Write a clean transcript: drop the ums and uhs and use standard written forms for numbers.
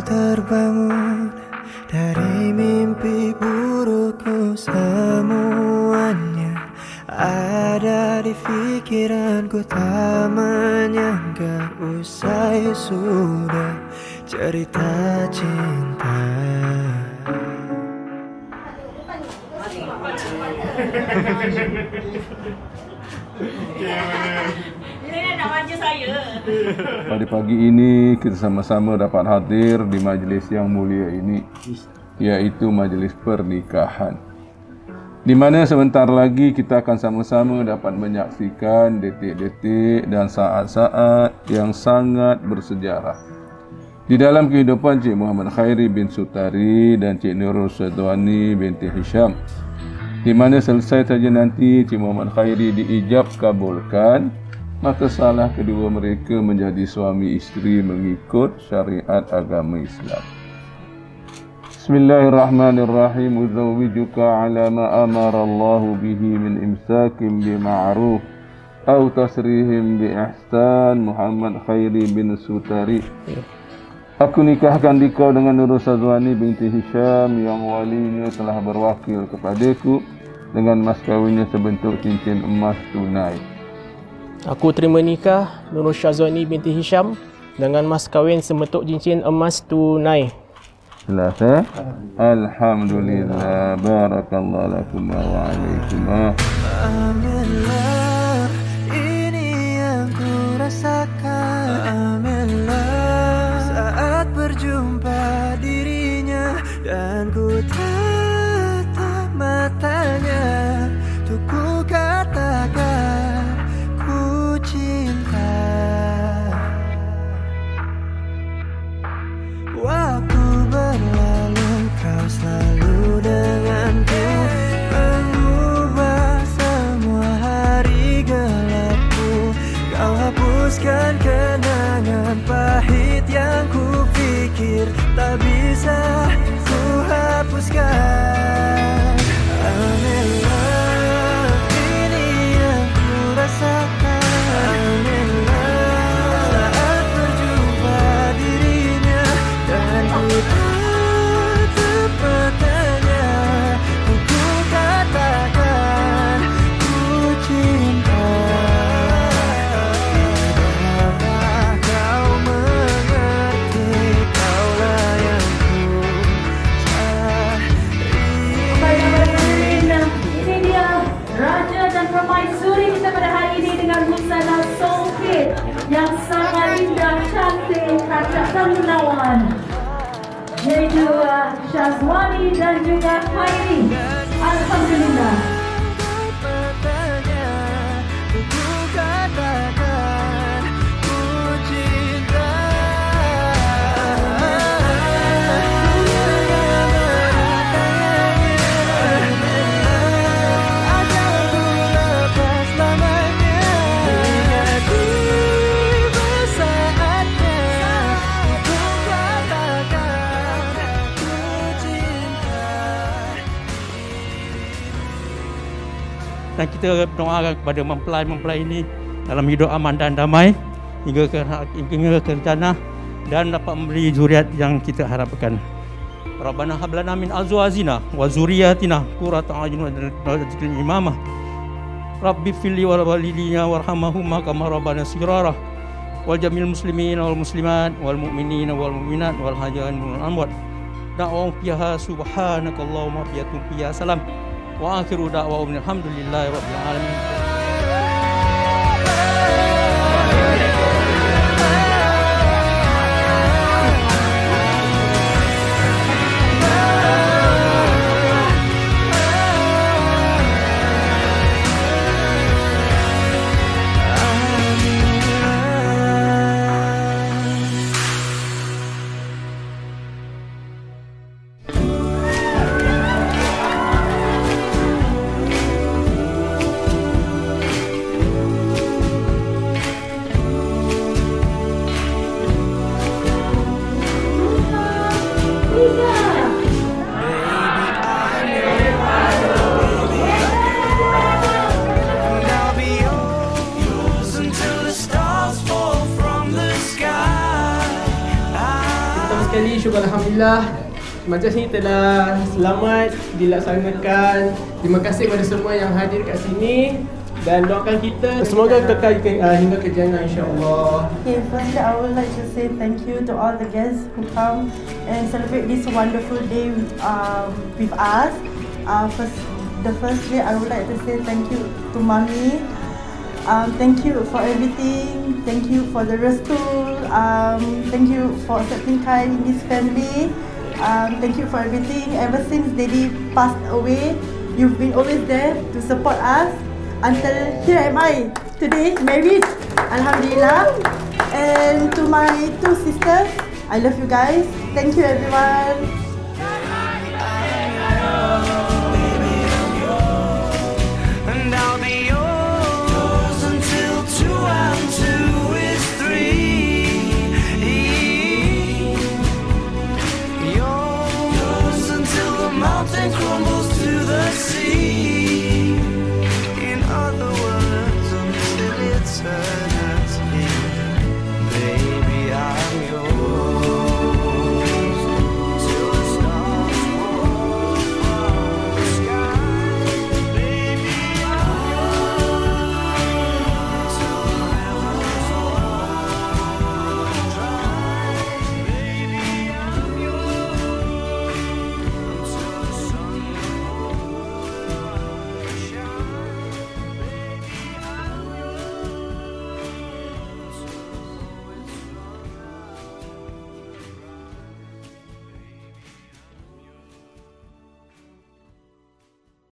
terbangun dari mimpi burukku, semuanya ada di pikiranku. Tak menyangka usai sudah cerita cinta. Pada pagi ini kita sama-sama dapat hadir di majlis yang mulia ini, yaitu majlis pernikahan, di mana sebentar lagi kita akan sama-sama dapat menyaksikan detik-detik dan saat-saat yang sangat bersejarah di dalam kehidupan Cik Muhammad Khairi bin Sutari dan Cik Nurul Syedwani binti Hisham, di mana selesai saja nanti Cik Muhammad Khairi diijab kabulkan, maka salah kedua mereka menjadi suami isteri mengikut syariat agama Islam. Bismillahirrahmanirrahim. Uzawwijuka ala ma amara Allah bihi min imsakin bima'ruf aw tasrihim bi ihsan. Muhammad Khairi bin Sutari. Aku nikahkan dikau dengan Nurul Syedwani binti Hisham yang walinya telah berwakil kepadaku dengan mas kawinnya sebentuk cincin emas tunai. Aku terima nikah Nurul Syedwani binti Hisham dengan mas kahwin sebentuk cincin emas tunai. Selasa. Alhamdulillah. Barakallahu lakum wa alaikum. Aminlah, ini yang ku rasakan. Aminlah, saat berjumpa dirinya dan ku tatap matanya, tuh ku katakan ku cinta. Waktu berlalu, kau selalu denganku, mengubah semua hari gelapku. Kau hapuskan kenangan pahit yang ku pikir tak bisa ku hapuskan. Aminlah, ini yang ku rasakan. Aminlah, saat berjumpa dirinya dan ku tatap matanya, ku katakan ku cinta. Tidakkah kau mengerti, kaulah yang ku cari. Ini dia Raja dan Permaisuri kita pada hari ini dengan busana soulfit yang sangat indah, cantik, kacak dan menawan, yaitu Syedwani dan juga Khairi. Alhamdulillah. Ku katakan ku cinta. Ajalku lepas lamanya, hingga tiba saatnya, ku katakan ku cinta. Dan kita doakan kepada mempelai-mempelai ini dalam hidup aman dan damai hingga ke jannah dan dapat memberi zuriat yang kita harapkan. Rabbana hab lana min azwajina wa zurriyyatina qurrata a'yun waj'alna imama. Rabbi fili wa walidina warhamhuma kama rabbana shighara. Wal jamil muslimin wal muslimat wal mu'minina wal mu'minat wal hajirin wal amwat. Da'wa fiha subhanakallahumma biyatum fiha salam. Wa akhiru da'wahum alhamdulillahi rabbil alamin. bersyukur Alhamdulillah majlis ini telah selamat dilaksanakan. Terima kasih kepada semua yang hadir kat sini dan doakan kita semoga kekal hingga ke jannah insya-Allah. Okay, firstly I would like to say thank you to all the guests who come and celebrate this wonderful day with us. The first day I would like to say thank you to Mommy. Thank you for everything. Thank you for the restu. Thank you for accepting Kai in this family. Thank you for everything. Ever since Daddy passed away, you've been always there to support us until here am I today, married. Alhamdulillah. And to my two sisters, I love you guys. Thank you everyone.